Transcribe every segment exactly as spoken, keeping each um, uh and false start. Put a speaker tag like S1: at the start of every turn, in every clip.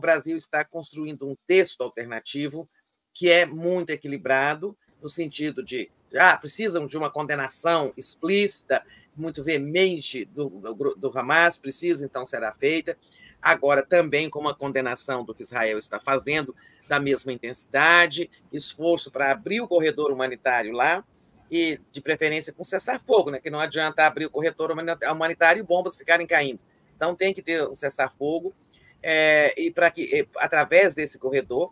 S1: Brasil está construindo um texto alternativo que é muito equilibrado, no sentido de ah, precisam de uma condenação explícita, muito veemente do, do, do Hamas, precisa, então será feita. Agora, também com uma condenação do que Israel está fazendo, da mesma intensidade, esforço para abrir o corredor humanitário lá, e de preferência com cessar-fogo, né? Que não adianta abrir o corredor humanitário e bombas ficarem caindo. Então, tem que ter um cessar-fogo, é, e para que, através desse corredor,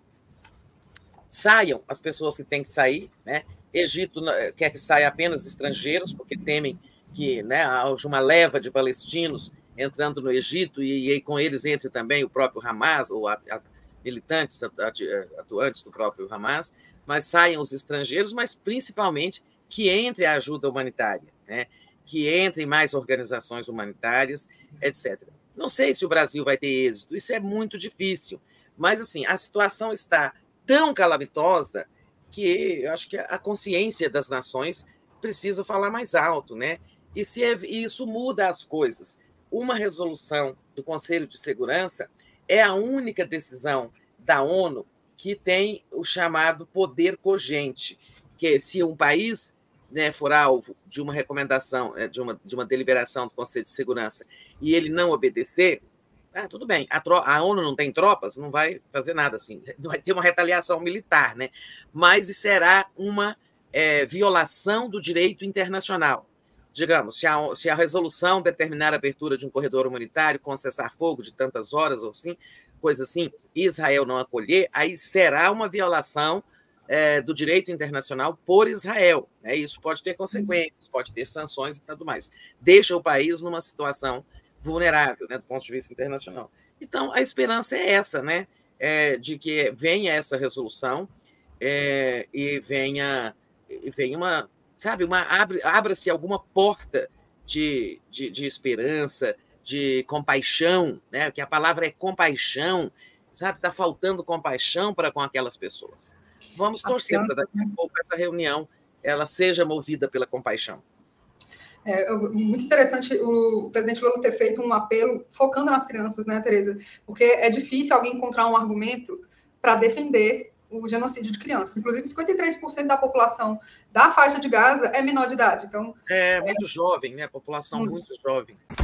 S1: saiam as pessoas que têm que sair, né? Egito quer que saia apenas estrangeiros, porque temem que, né, haja uma leva de palestinos entrando no Egito e, e com eles entre também o próprio Hamas, ou a, a, militantes atuantes do próprio Hamas, mas saiam os estrangeiros, mas principalmente que entre a ajuda humanitária, né? Que entre mais organizações humanitárias, etcétera. Não sei se o Brasil vai ter êxito, isso é muito difícil, mas assim, a situação está tão calamitosa que eu acho que a consciência das nações precisa falar mais alto, né? E se é, isso muda as coisas. Uma resolução do Conselho de Segurança é a única decisão da ONU que tem o chamado poder cogente, que se um país, né, for alvo de uma recomendação, de uma, de uma deliberação do Conselho de Segurança e ele não obedecer, ah, tudo bem, a, tro- a ONU não tem tropas, não vai fazer nada assim, não vai ter uma retaliação militar, né? Mas será uma é, violação do direito internacional. Digamos, se a, se a resolução determinar a abertura de um corredor humanitário com cessar-fogo de tantas horas ou assim, coisa assim, e Israel não acolher, aí será uma violação é, do direito internacional por Israel, né? Isso pode ter consequências, pode ter sanções e tudo mais. Deixa o país numa situação vulnerável, né, do ponto de vista internacional. Então, a esperança é essa, né, é, de que venha essa resolução é, e venha, e venha uma, sabe, uma, abre, abra-se alguma porta de, de, de esperança, de compaixão, né, que a palavra é compaixão, sabe, está faltando compaixão para com aquelas pessoas. Vamos torcer para daqui a pouco essa reunião ela seja movida pela compaixão.
S2: É muito interessante o presidente Lula ter feito um apelo focando nas crianças, né, Tereza? Porque é difícil alguém encontrar um argumento para defender o genocídio de crianças. Inclusive, cinquenta e três por cento da população da faixa de Gaza é menor de idade. Então,
S1: é muito é, jovem, né? População muito, muito jovem.